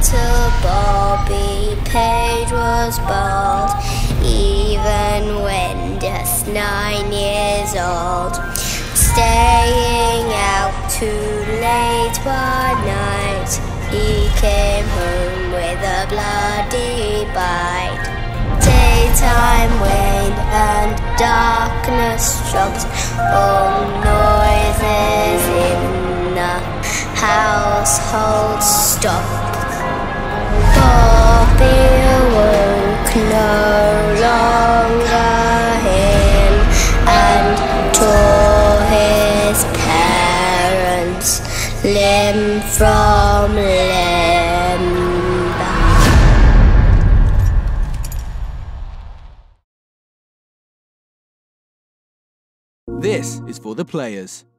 little Bobby Paige was bald, even when just 9 years old. Staying out too late one night, he came home with a bloody bite. Daytime waned and darkness dropped, all noises in the household stopped. Bobby awoke no longer him and tore his parents limb from limb. This is for the players.